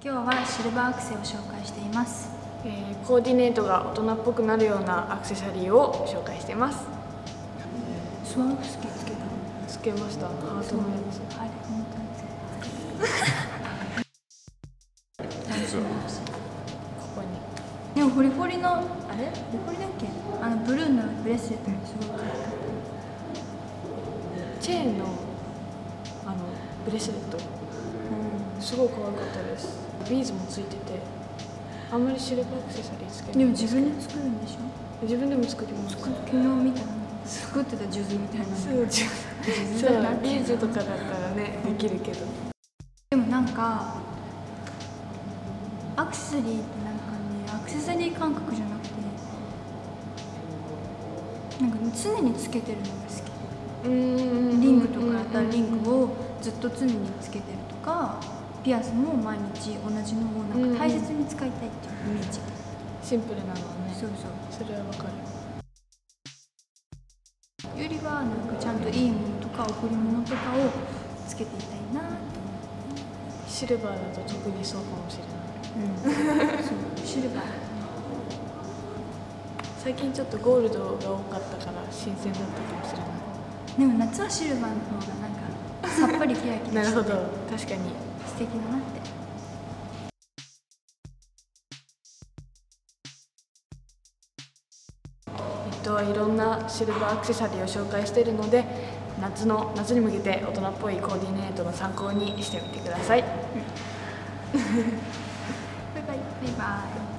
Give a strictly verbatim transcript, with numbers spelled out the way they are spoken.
今日はシルバーアクセを紹介しています。 えー、コーディネートが大人っぽくなるようなアクセサリーを紹介しています。 スワロフスキーつけた？ つけました。ハートのやつ。 はい、本当に。 ここに。 でもホリホリのあれ？ホリホリだっけ？あのブルーのブレスレットもすごい可愛かった。 チェーンのあのブレスレット、うん、すごい可愛かったです。ビーズもついてて、あんまりシルバーアクセサリーつけない。 でも自分で作るんでしょ？ 自分でも作ります。 昨日見たの作ってた数珠みたいな。 そう、そうビーズとかだったらねできるけど。 でもなんかアクセサリーってなんかね、アクセサリー感覚じゃなくて、なんか常につけてるのが好き。リングとかだったらリングをずっと常につけてるとか、ピアスも毎日同じのをなんか大切に使いたいっていうイメージ。 シンプルなのはね。 そうそう。 それはわかる。よりはなんかちゃんといいものとか贈り物とかをつけていたいなと思って。 シルバーだと特にそうかもしれない。うん。そうシルバー。 最近ちょっとゴールドが多かったから新鮮だったかもしれない。 でも夏はシルバーの方がなんかさっぱりキラキラしてなるほど、確かに素敵だなって。 えっといろんなシルバーアクセサリーを紹介しているので、夏の夏に向けて大人っぽいコーディネートの参考にしてみてください。 バイバイ。バイバイ。